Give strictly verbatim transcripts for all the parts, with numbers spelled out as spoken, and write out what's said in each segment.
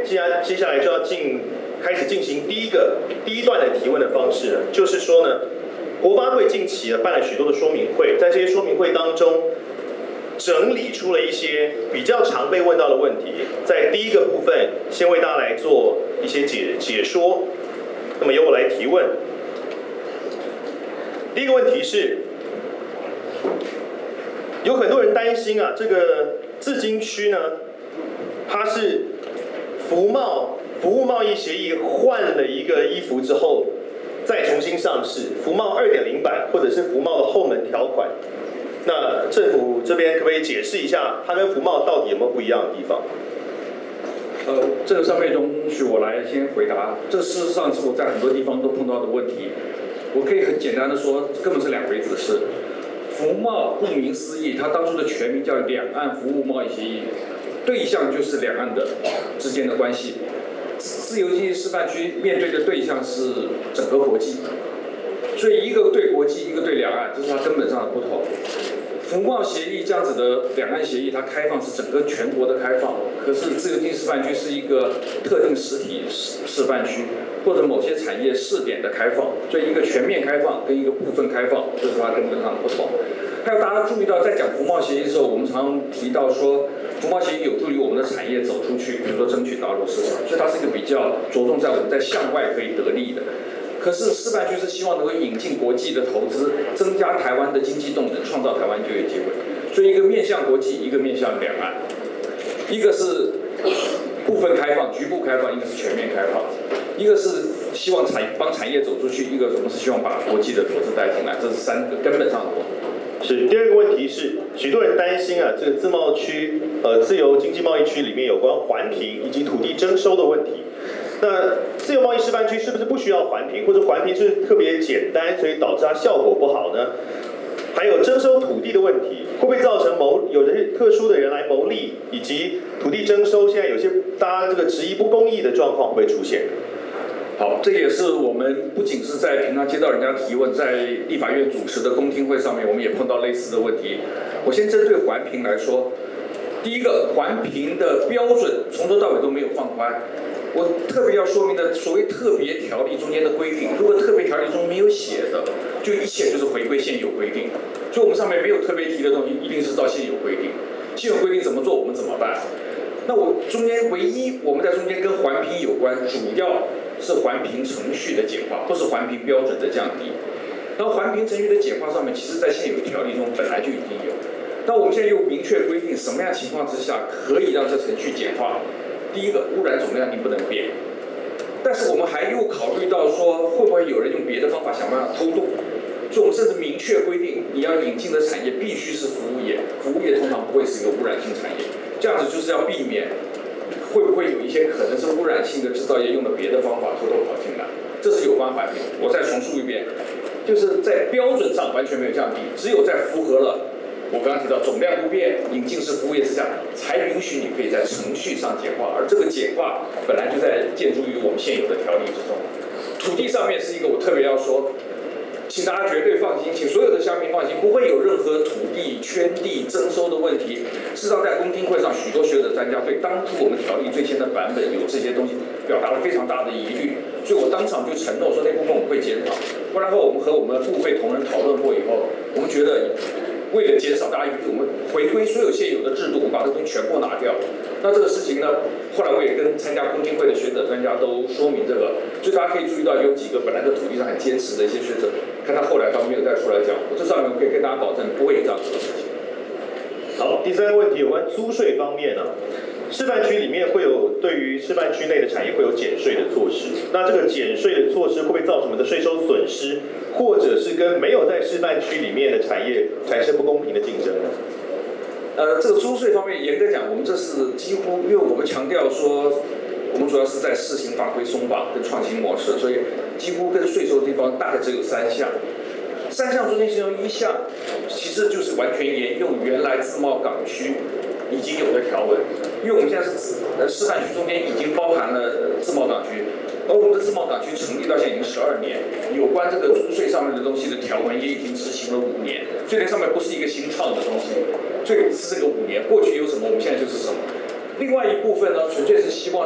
接下接下来就要进开始进行第一个第一段的提问的方式了，就是说呢，国发会近期啊办了许多的说明会，在这些说明会当中，整理出了一些比较常被问到的问题，在第一个部分先为大家来做一些解解说，那么由我来提问。第一个问题是，有很多人担心啊，这个自经区呢，它是服贸服务贸易协议换了一个衣服之后，再重新上市，服贸 二点零 版或者是服贸的后门条款。那政府这边可不可以解释一下，它跟服贸到底有没有不一样的地方？ 呃，这个上面容许我来先回答。这事实上是我在很多地方都碰到的问题。我可以很简单的说，根本是两回子事。服贸顾名思义，它当初的全名叫两岸服务贸易协议，对象就是两岸的之间的关系。自由经济示范区面对的对象是整个国际，所以一个对国际，一个对两岸，这是它根本上的不同。服贸协议这样子的两岸协议，它开放是整个全国的开放，可是自由经济示范区是一个特定实体示范区或者某些产业试点的开放，所以一个全面开放跟一个部分开放，这是它根本上的不同。还有大家注意到，在讲服贸协议的时候，我们常常提到说，服贸协议有助于我们的产业走出去，比如说争取大陆市场，所以它是一个比较着重在我们在向外可以得利的。可是示范区是希望能够引进国际的投资，增加台湾的经济动能，创造台湾就业机会。所以一个面向国际，一个面向两岸，一个是部分开放、局部开放，一个是全面开放，一个是希望产帮产业走出去，一个我们是希望把国际的投资带进来，这是三个根本上的不同。 是第二个问题是，许多人担心啊，这个自贸区、呃自由经济贸易区里面有关环评以及土地征收的问题。那自由贸易示范区是不是不需要环评，或者环评是特别简单，所以导致它效果不好呢？还有征收土地的问题，会不会造成谋有的特殊的人来牟利，以及土地征收现在有些大家这个质疑不公义的状况会不会出现？ 好，这也是我们不仅是在平常接到人家提问，在立法院主持的公听会上面，我们也碰到类似的问题。我先针对环评来说，第一个，环评的标准从头到尾都没有放宽。我特别要说明的，所谓特别条例中间的规定，如果特别条例中没有写的，就一切就是回归现有规定。所以我们上面没有特别提的东西，一定是照现有规定。现有规定怎么做，我们怎么办？那我中间唯一我们在中间跟环评有关，主要是环评程序的简化，不是环评标准的降低。那环评程序的简化上面，其实在现有条例中本来就已经有。那我们现在又明确规定什么样情况之下可以让这程序简化。第一个，污染总量你不能变，但是我们还又考虑到说，会不会有人用别的方法想办法偷渡，所以我们甚至明确规定，你要引进的产业必须是服务业，服务业通常不会是一个污染性产业，这样子就是要避免会不会有一些可能是污染性的制造业用了别的方法偷偷跑进来，这是有关环评。我再重述一遍，就是在标准上完全没有降低，只有在符合了我刚刚提到总量不变、引进式服务业之下，才允许你可以在程序上简化，而这个简化本来就在建筑于我们现有的条例之中。土地上面是一个我特别要说，请大家绝对放心，请所有的乡民放心，不会有任何土地圈地征收的问题。事实上，在公听会上，许多学者专家对当初我们条例最新的版本有这些东西表达了非常大的疑虑，所以我当场就承诺说那部分我们会检讨。不然后我们和我们的部会同仁讨论过以后，我们觉得为了减少大家疑虑，我们回归所有现有的制度，我们把这东西全部拿掉。那这个事情呢，后来我也跟参加公听会的学者专家都说明这个，所以大家可以注意到有几个本来在土地上很坚持的一些学者，看他后来他没有再出来讲，我这上面可以跟大家保证不会有这样子的事情。 好，第三个问题有关租税方面呢、啊，示范区里面会有对于示范区内的产业会有减税的措施，那这个减税的措施会不会造成我们的税收损失，或者是跟没有在示范区里面的产业产生不公平的竞争呢？ 呃，这个租税方面，严格讲，我们这是几乎，因为我们强调说，我们主要是在试行法规松绑跟创新模式，所以几乎跟税收的地方大概只有三项。三项中间其中一项，其实就是完全沿用原来自贸港区已经有的条文，因为我们现在是呃示范区中间已经包含了自贸港区，而我们的自贸港区成立到现在已经十二年，有关这个租税上面的东西的条文也已经执行了五年，所以那上面不是一个新创的东西，所以是这个五年过去有什么，我们现在就是什么。另外一部分呢，纯粹是希望让海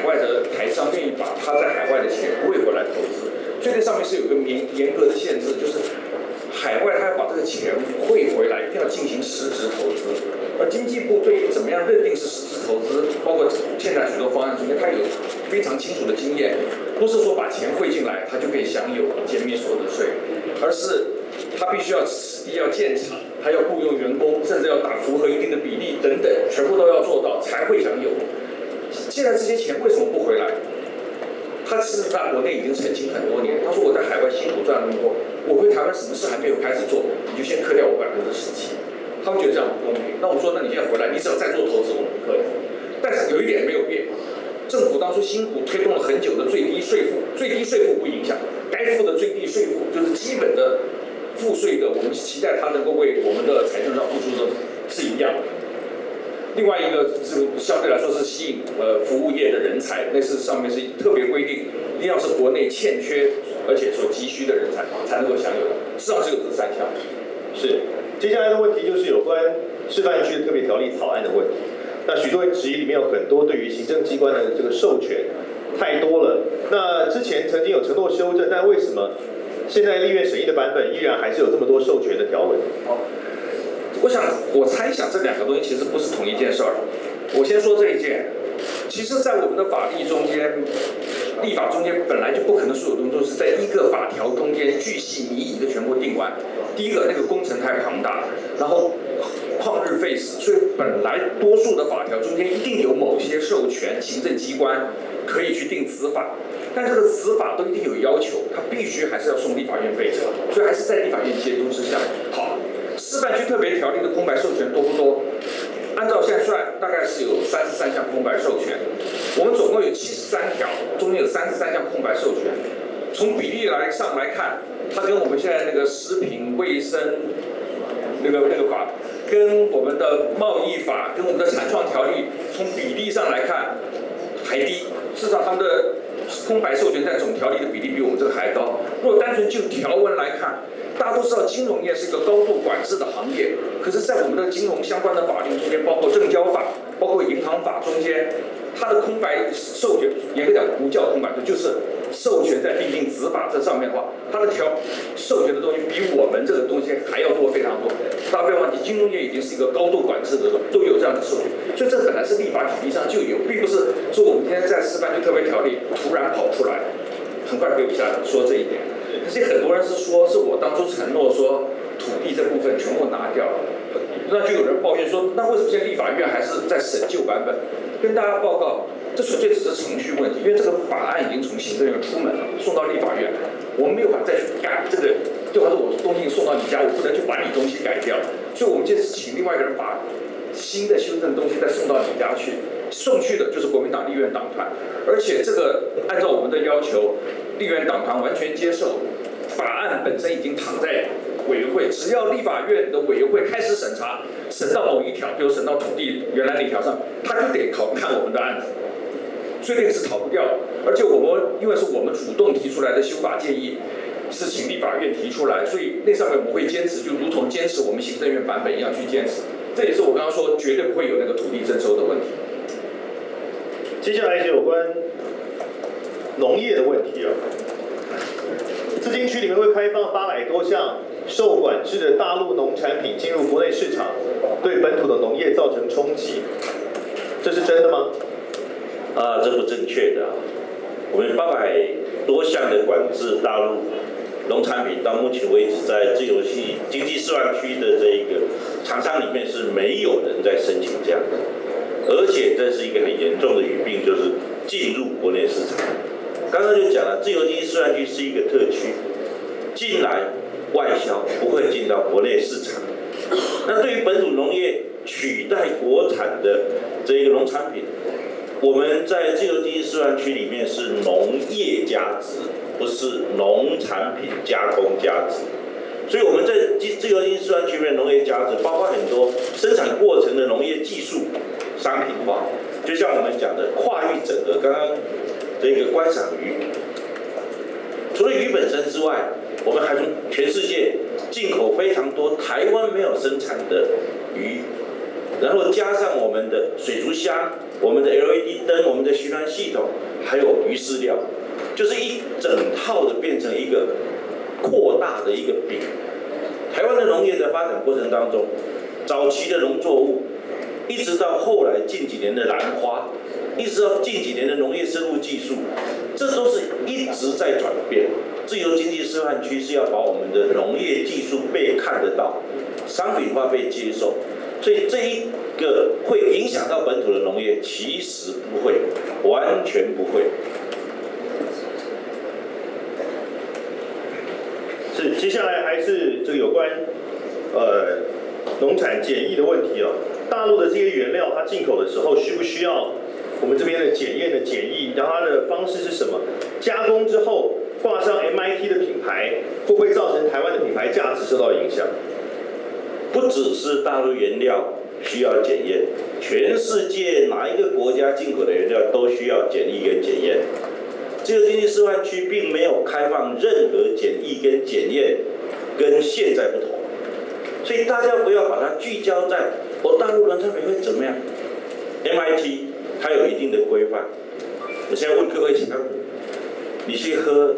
外的台商愿意把他在海外的钱汇回来投资，所以这上面是有一个严严格的限制，就是海外他要把这个钱汇回来，一定要进行实质投资。而经济部对于怎么样认定是实质投资，包括现在许多方案中间，它有非常清楚的经验，不是说把钱汇进来，他就可以享有减免所得税，而是他必须要实地要建厂，他要雇佣员工，甚至要打符合一定的比例等等，全部都要做到才会享有。现在这些钱为什么不回来？他事实上国内已经澄清很多年，他说我在海外辛苦赚那么多，我回台湾什么事还没有开始做，你就先扣掉我百分之十七。他们觉得这样不公平。那我说，那你现在回来，你只要再做投资，我们可以。但是有一点没有变，政府当初辛苦推动了很久的最低税负，最低税负不影响，该付的最低税负就是基本的赋税的，我们期待它能够为我们的财政上付出的是一样的。另外一个是相对来说是吸引呃服务业的人才，那是上面是特别规定，一定要是国内欠缺而且所急需的人才才能够享有的。事实上只有这三项。 是，接下来的问题就是有关示范区的特别条例草案的问题。那许多人质疑里面有很多对于行政机关的这个授权太多了。那之前曾经有承诺修正，但为什么现在立院审议的版本依然还是有这么多授权的条文？ 好。我想，我猜想这两个东西其实不是同一件事儿。我先说这一件，其实，在我们的法律中间，立法中间本来就不可能所有东西都是在一个法条中间巨细靡遗的全部定完。第一个，那个工程太庞大，然后旷日费时，所以本来多数的法条中间一定有某些授权行政机关可以去定子法，但这个子法都一定有要求，它必须还是要送立法院备查，所以还是在立法院监督之下。好。示范区特别条例的空白授权多不多？按照现在算，大概是有三十三项空白授权。我们总共有七十三条，中间有三十三项空白授权。从比例来上来看，它跟我们现在那个食品卫生那个那个法，跟我们的贸易法，跟我们的产创条例，从比例上来看还低。事实上，他们的空白授权在总条例的比例比我们这个还高。如果单纯就条文来看，大家都知道，金融业是一个高度管制的行业。可是，在我们的金融相关的法律中间，包括证交法、包括银行法中间，它的空白授权，严格讲不叫空白，就是授权在订定子法这上面的话，它的条授权的东西比我们这个东西还要多非常多。大家不要忘记，金融业已经是一个高度管制的，都有这样的授权，所以这本来是立法体系上就有，并不是说我们今天在示范区特别条例突然跑出来。很快会有下说这一点。可是很多人是说，是我当初承诺说土地这部分全部拿掉了，那就有人抱怨说，那为什么现在立法院还是在审旧版本？跟大家报告，这纯粹只是程序问题，因为这个法案已经从行政院出门了，送到立法院，我们没有法再去改这个，就好像我东西送到你家，我不能去把你东西改掉，所以我们这次请另外一个人把新的修正东西再送到你家去。送去的就是国民党立院党团，而且这个按照我们的要求，立院党团完全接受，法案本身已经躺在委员会，只要立法院的委员会开始审查，审到某一条，比如审到土地原来那条上，他就得考看我们的案子，所以这个是逃不掉的。而且我们因为是我们主动提出来的修法建议，是请立法院提出来，所以那上面我们会坚持，就如同坚持我们行政院版本一样去坚持。这也是我刚刚说绝对不会有那个土地征收的问题。 接下来是有关农业的问题啊。自经区里面会开放八百多项受管制的大陆农产品进入国内市场，对本土的农业造成冲击，这是真的吗？ 啊，这不正确的。我们八百多项的管制大陆农产品，到目前为止在自由区经济示范区的这一个厂商里面是没有人在申请这样的。而且这是一个很严重的语病，就是进入国内市场。刚刚就讲了，自由经济示范区是一个特区，进来外销不会进到国内市场。那对于本土农业取代国产的这个农产品，我们在自由经济示范区里面是农业加值，不是农产品加工加值。所以我们在自由经济示范区里面农业加值，包括很多生产过程的农业技术商品化，就像我们讲的跨域整合，刚刚这个观赏鱼，除了鱼本身之外，我们还从全世界进口非常多台湾没有生产的鱼， 然后加上我们的水族箱、我们的 L E D 灯、我们的循环系统，还有鱼饲料，就是一整套的变成一个扩大的一个饼。台湾的农业的发展过程当中，早期的农作物，一直到后来近几年的兰花，一直到近几年的农业生物技术，这都是一直在转变。自由经济示范区是要把我们的农业技术被看得到，商品化被接受，所以这一个会影响到本土的农业，其实不会，完全不会。 是，接下来还是这个有关呃农产检疫的问题哦。大陆的这些原料，它进口的时候需不需要我们这边的检验的检疫？然后它的方式是什么？加工之后挂上 M I T 的品牌，会不会造成台湾的品牌价值受到影响？ 不只是大陆原料需要检验，全世界哪一个国家进口的原料都需要检疫跟检验。自由经济示范区并没有开放任何检疫跟检验，跟现在不同，所以大家不要把它聚焦在哦，大陆农产品会怎么样 ？M I T 它有一定的规范。我现在问各位小朋友，你去喝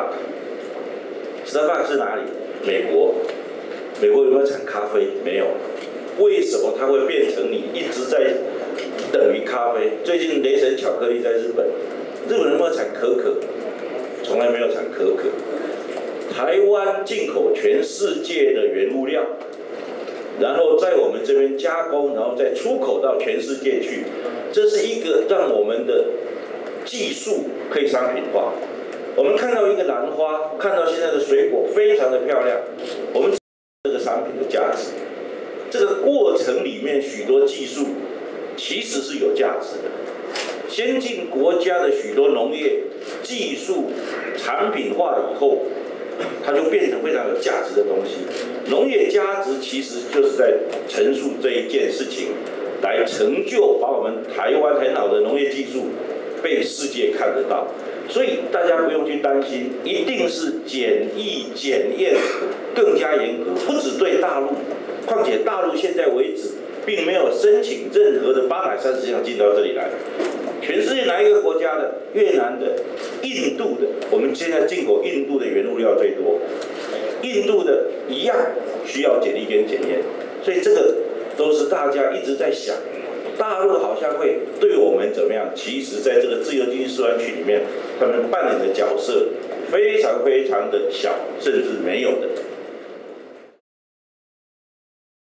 Starbucks，Starbucks 是哪里？美国。美国有没有产咖啡？没有。为什么它会变成你一直在等于咖啡？最近雷神巧克力在日本。日本有没有产可可？从来没有产可可。台湾进口全世界的原物料，然后在我们这边加工，然后再出口到全世界去，这是一个让我们的技术可以商品化。我们看到一个兰花，看到现在的水果非常的漂亮，我们这个商品的价值，这个过程里面许多技术其实是有价值的。先进国家的许多农业技术产品化以后，它就变成非常有价值的东西。农业价值其实就是在陈述这一件事情，来成就把我们台湾很好的农业技术被世界看得到。所以大家不用去担心，一定是检疫检验更加严格，不只对大陆，况且大陆现在为止并没有申请任何的八百三十项进到这里来。全世界哪一个国家的？越南的、印度的，我们现在进口印度的原物料最多。印度的一样需要检疫跟检验，所以这个都是大家一直在想，大陆好像会对我们怎么样？其实在这个自由经济示范区里面，他们扮演的角色非常非常的小，甚至没有的。